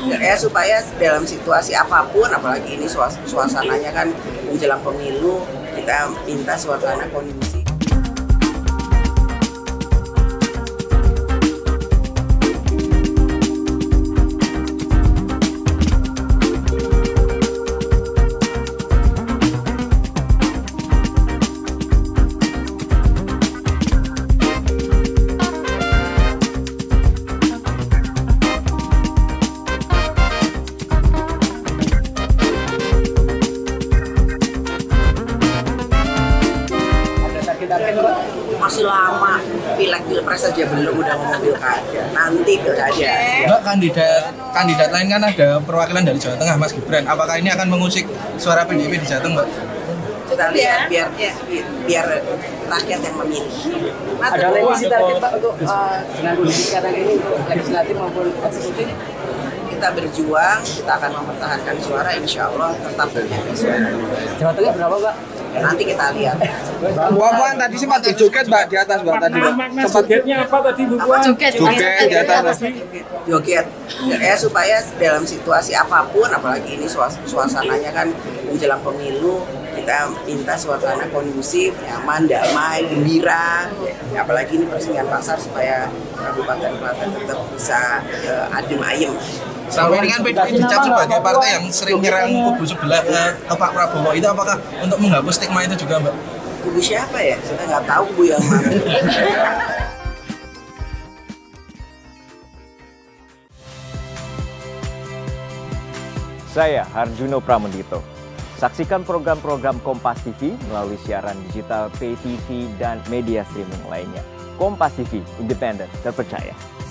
Ya supaya dalam situasi apapun, apalagi ini suasananya kan menjelang pemilu, kita minta suasana kondusif. Masih lama, pileg pilpres saja belum, udah ngomong pilkada, nanti pilkada. Mbak, kandidat lain kan ada perwakilan dari Jawa Tengah, Mas Gibran. Apakah ini akan mengusik suara PDIP di Jateng, Mbak? Kita lihat biar rakyat yang memilih. Ada revisi target Pak untuk dengan kondisi sekarang ini untuk legislatif maupun eksekutif? Kita berjuang, kita akan mempertahankan suara, insya Allah tetap menjadi suara. Jawa Tengah berapa Pak? Nanti kita lihat. Mbak Puan tadi sempat berjoget Mbak di atas Mbak tadi Mbak. Sempat jogetnya apa tadi Bu Puan? Joget di atas. Joget. Ya supaya dalam situasi apapun, apalagi ini suasananya kan menjelang pemilu, kita minta suasana kondusif, nyaman, damai, gembira. Ya, apalagi ini persinggahan pasar supaya Kabupaten Klaten tetap bisa adem ayem. Sampai ini kan PDIP dicap sebagai partai yang sering menyerang kubu sebelah ke Pak Prabowo. Itu apakah untuk menghapus stigma itu juga, Mbak? Kubu siapa ya? Kita nggak tahu kubu yang mana. Saya Harjuno Pramendito. Saksikan program-program Kompas TV melalui siaran digital, pay TV, dan media streaming lainnya. Kompas TV, independen, terpercaya.